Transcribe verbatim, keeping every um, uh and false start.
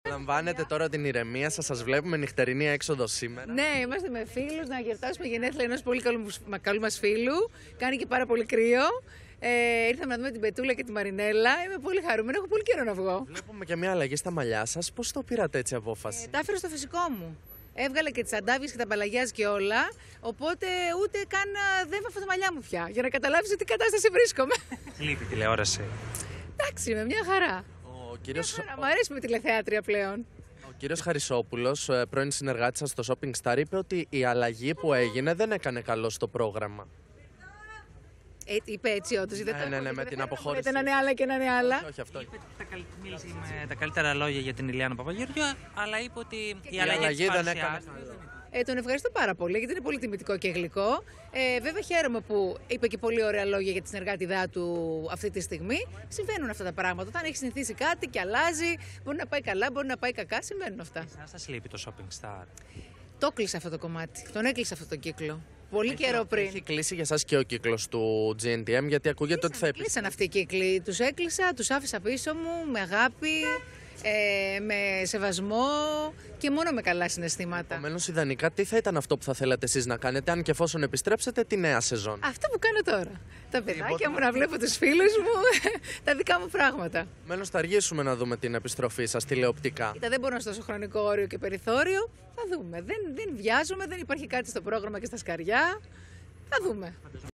Απολαμβάνετε τώρα την ηρεμία σας, σας βλέπουμε νυχτερινή έξοδο σήμερα. Ναι, είμαστε με φίλους να γιορτάσουμε γενέθλια ενός πολύ καλού, καλού μας φίλου. Κάνει και πάρα πολύ κρύο. Ε, ήρθαμε να δούμε την Πετούλα και τη Μαρινέλα. Είμαι πολύ χαρούμενη, έχω πολύ καιρό να βγω. Βλέπουμε και μια αλλαγή στα μαλλιά σας. Πώς το πήρατε έτσι απόφαση? Ε, τα έφερα στο φυσικό μου. Έβγαλε και τις αντάβιες και τα μπαλαγιάς και όλα. Οπότε ούτε καν δεν βάφω τα μαλλιά μου πια. Για να καταλάβεις σε τι κατάσταση βρίσκομαι. Λείπει τηλεόραση. Εντάξει, με μια χαρά. Ο κύριος... Μια χαρά. Μου αρέσει με τηλεθεάτρια πλέον. Ο κύριος Χαρισόπουλος, πρώην συνεργάτης σας στο Shopping Star, είπε ότι η αλλαγή που έγινε δεν έκανε καλό στο πρόγραμμα. Ε, είπε έτσι όντως. Ναι, ναι, ναι, ναι, με την αποχώρηση. Είτε να είναι άλλα και να είναι άλλα. Όχι, αυτό. Είπε τα καλ... Μίλησε με τα καλύτερα λόγια για την Ηλιάνα Παπαγεωργιού, αλλά είπε ότι η Η αλλαγή, αλλαγή της δεν έκανε παρουσιάς... Ε, τον ευχαριστώ πάρα πολύ γιατί είναι πολύ τιμητικό και γλυκό. Ε, βέβαια χαίρομαι που είπε και πολύ ωραία λόγια για τη συνεργάτιδά του αυτή τη στιγμή. Συμβαίνουν αυτά τα πράγματα. Όταν έχει συνηθίσει κάτι και αλλάζει, μπορεί να πάει καλά, μπορεί να πάει κακά, συμβαίνουν αυτά. Εσάς σας λείπει το Shopping Star? Το έκλεισα αυτό το κομμάτι. Τον έκλεισα αυτό το κύκλο. Πολύ καιρό πριν. Έχει κλείσει για σας και ο κύκλος του τζι εν τι εμ, γιατί ακούγεται ότι θα Κλείσαν, κλείσαν αυτοί οι κύκλοι. Τους έκλεισα, τους άφησα πίσω μου με αγάπη, ε, με σεβασμό και μόνο με καλά συναισθήματα. Επομένως, ιδανικά, τι θα ήταν αυτό που θα θέλατε εσείς να κάνετε, αν και εφόσον επιστρέψετε τη νέα σεζόν? Αυτό που κάνω τώρα. Τα παιδάκια μου, να βλέπω τους φίλους μου, τα δικά μου πράγματα. Επομένως, θα αργήσουμε να δούμε την επιστροφή σας τηλεοπτικά. Κοίτα, δεν μπορώ να στώσω χρονικό όριο και περιθώριο. Θα δούμε. Δεν, δεν βιάζομαι, δεν υπάρχει κάτι στο πρόγραμμα και στα σκαριά. Θα δούμε.